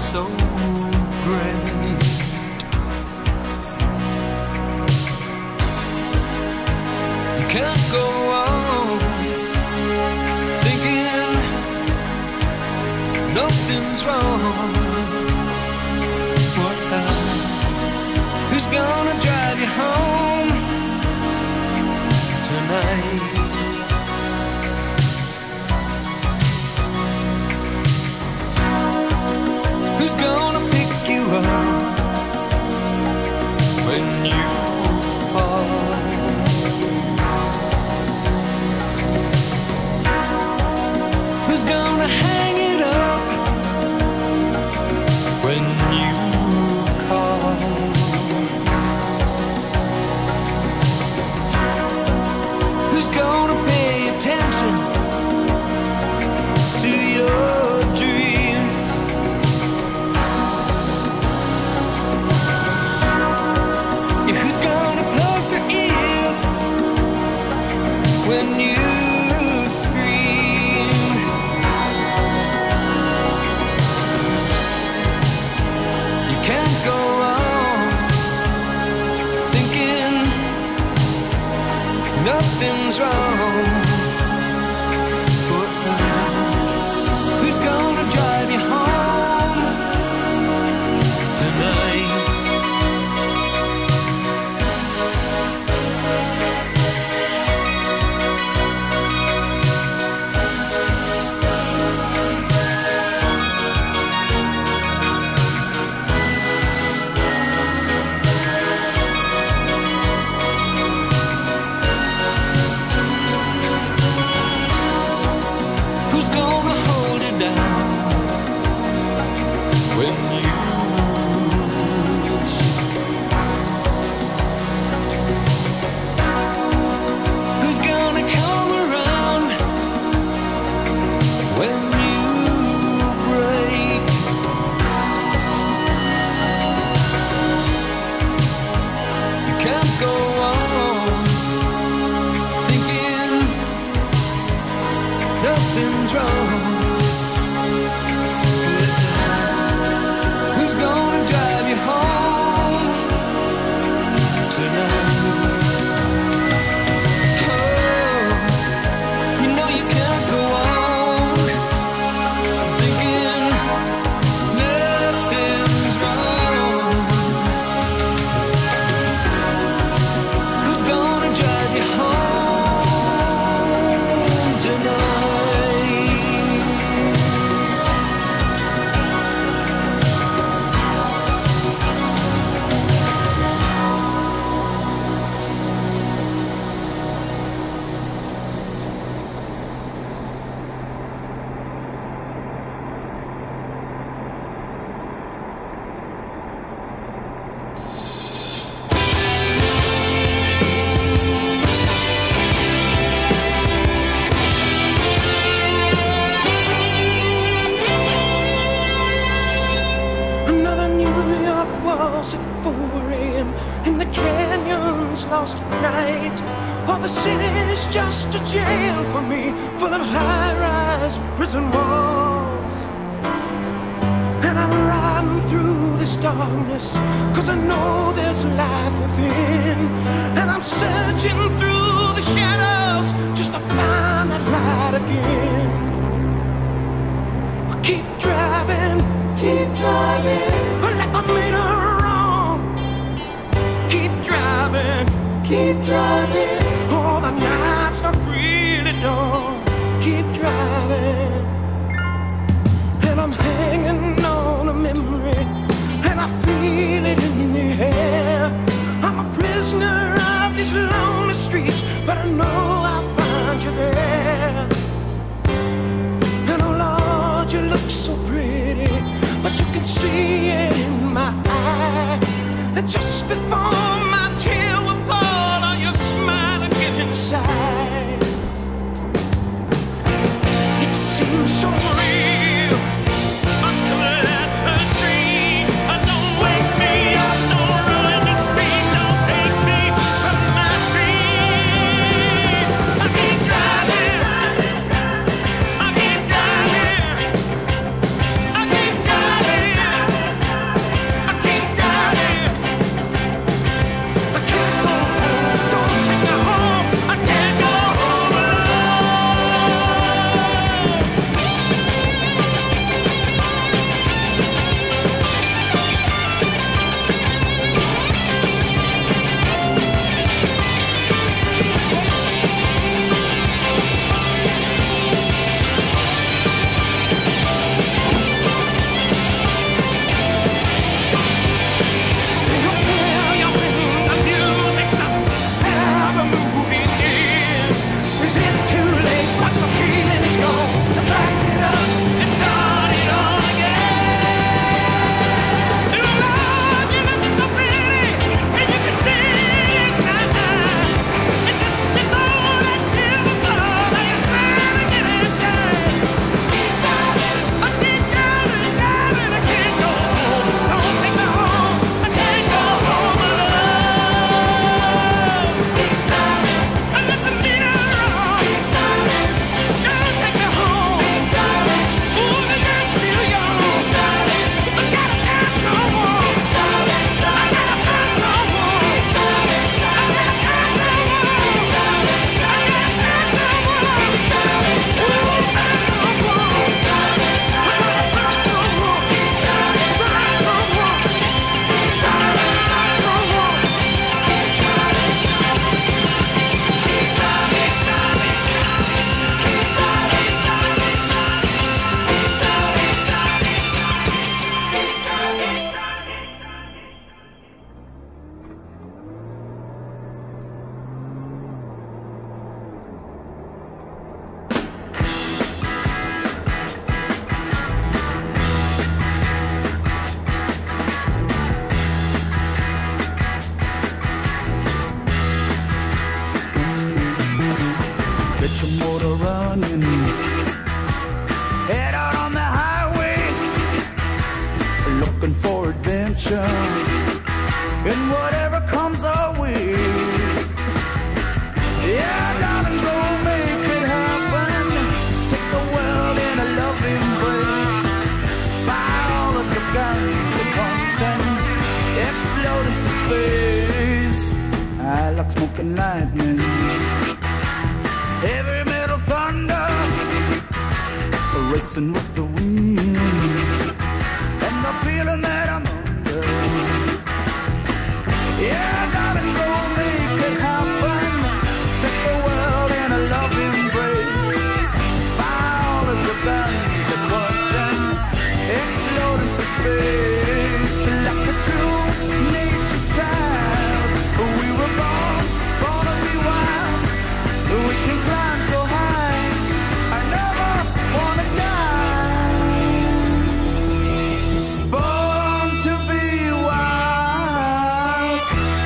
so great. You can't go on thinking nothing's wrong. Who's gonna drive you home tonight? Who's gonna pick you up when you fall? Who's gonna hang it up when you call? Who's gonna pay attention to your dreams? Yeah, who's gonna plug their ears when you scream? You can't go on thinking nothing's wrong. But who's gonna drive you home tonight? Who's gonna hold it down when you shake? Who's gonna come around when you break? You can't go on thinking nothing's wrong. Who's gonna drive you home tonight? Oh, you know you can't go on thinking nothing's wrong. Who's gonna drive you home tonight? Another New York waltz at 4 a.m. in the canyons lost at night. Oh, the city's just a jail for me, full of high-rise prison walls. And I'm riding through this darkness, 'cause I know there's life within. And I'm searching through the shadows just to find that light again. Keep driving, let the meter run. Keep driving, oh, the night's not really done. Keep driving, and I'm hanging on a memory, and I feel it in the air. I'm a prisoner of these lonely streets, but I know I'll find you there. And oh Lord, you look so pretty, but you can see it in my eye. And just before my tear will fall, oh, you smile and get inside. It seems so real until that turns green. Don't wake me up, don't run the street, don't take me from my dream. I keep driving, I keep driving, I keep driving. Get your motor running, head out on the highway, looking for adventure, and whatever comes our way. Yeah, darling, go make it happen. Take the world in a loving embrace. Fire all of your guns at once and explode into space. I like smoking lightning, heavy metal thunder, racing with the wind, and the feeling that I'm under. Yeah, darling, go make it happen. Take the world in a loving embrace. Fire all of your guns at once and explode into space. Like a true nature's child, we were born to be wild. We can climb so high, I never wanna die. Born to be wild.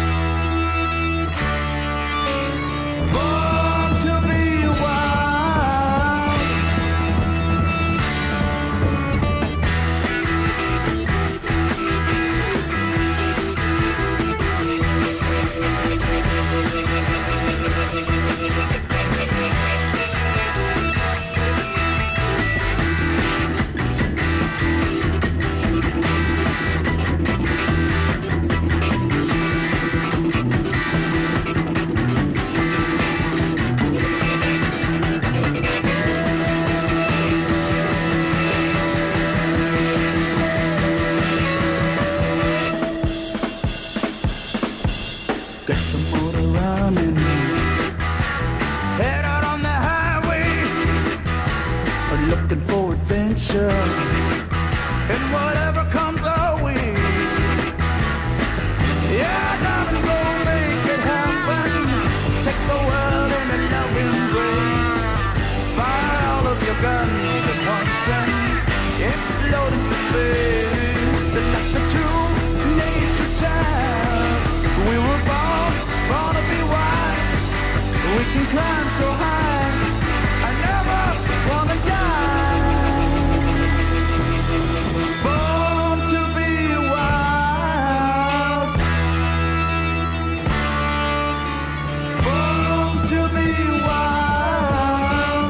Born to be wild. Get some motor running, head out on the highway, looking for adventure, and whatever comes our way. Yeah, darling, go make it happen. Take the world in a loving embrace. Fire all of your guns at once and explode into space. Like a true nature's child, we were born to be wild. We can climb so high, I never wanna die. Born to be wild. Born to be wild.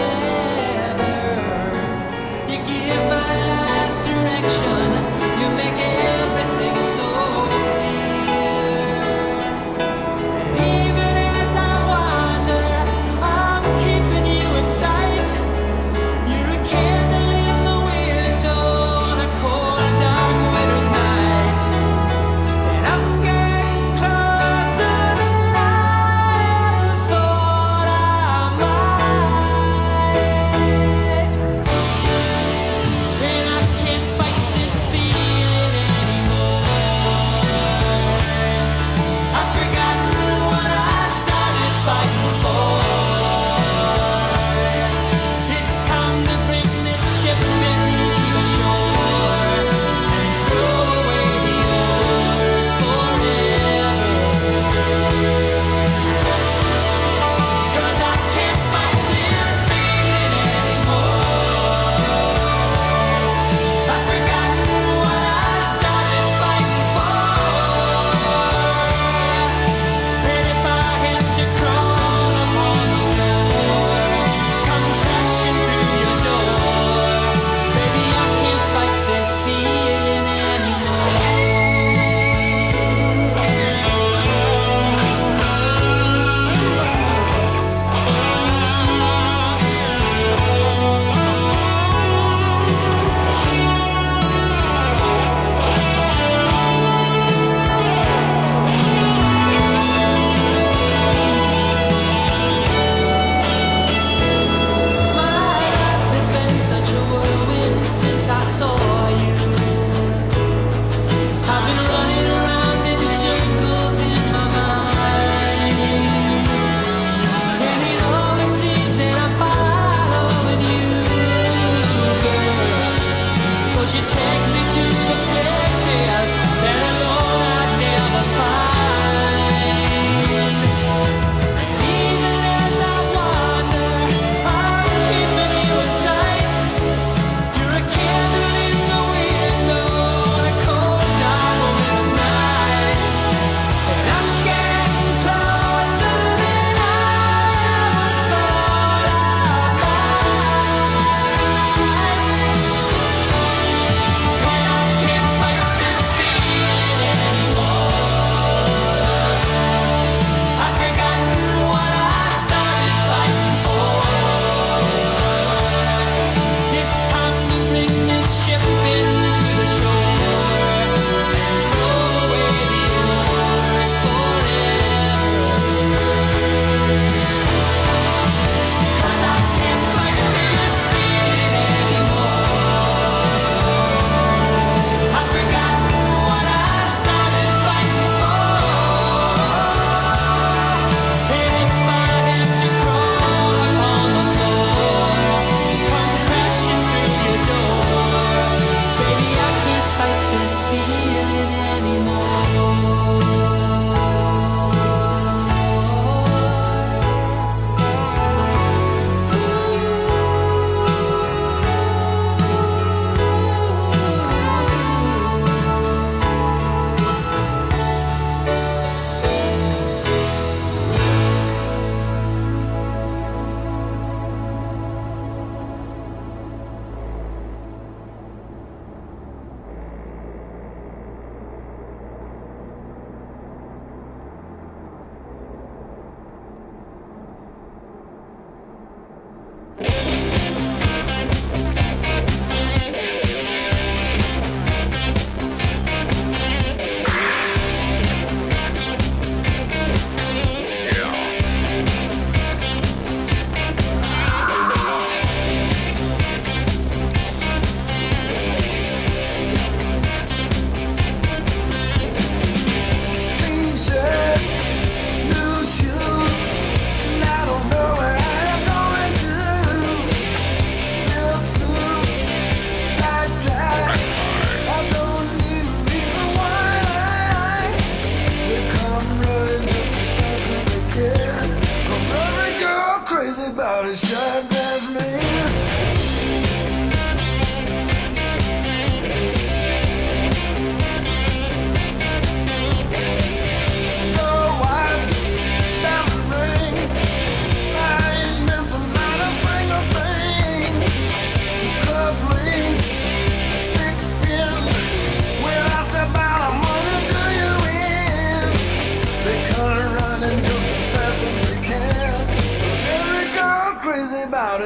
You make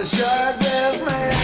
a short-dressed man.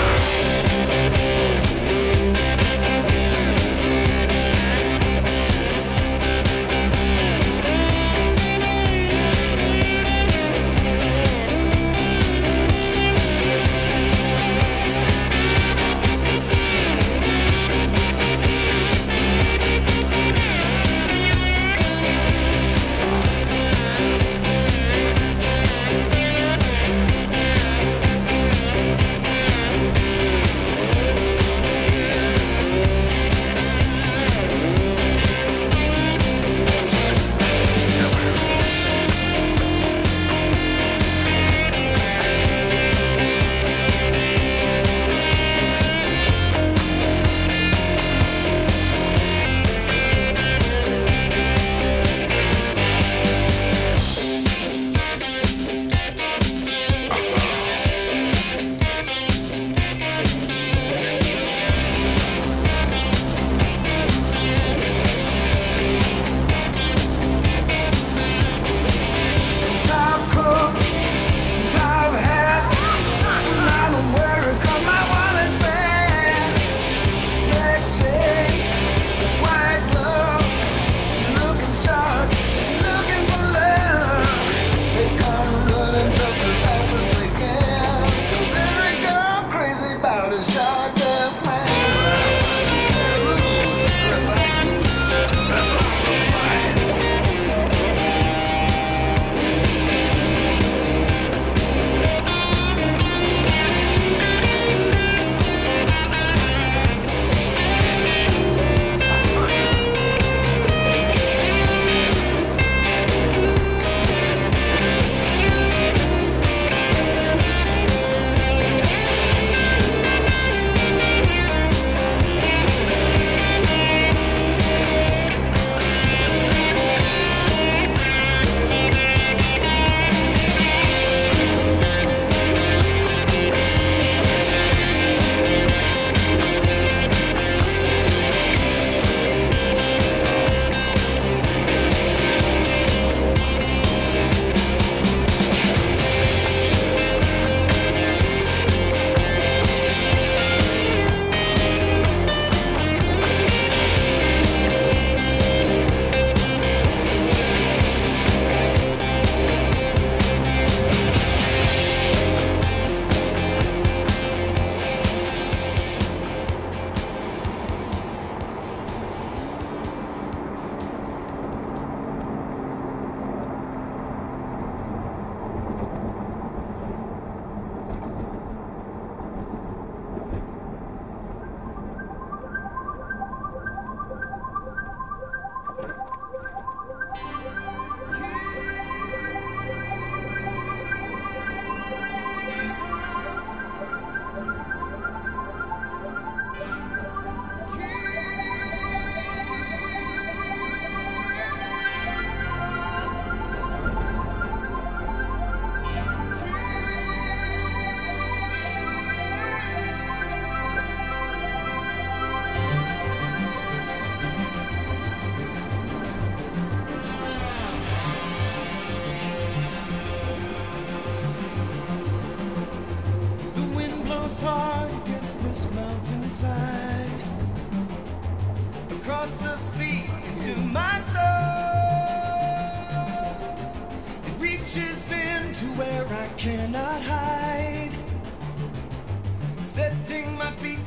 hard against this mountainside, across the sea into my soul. It reaches into where I cannot hide, setting my feet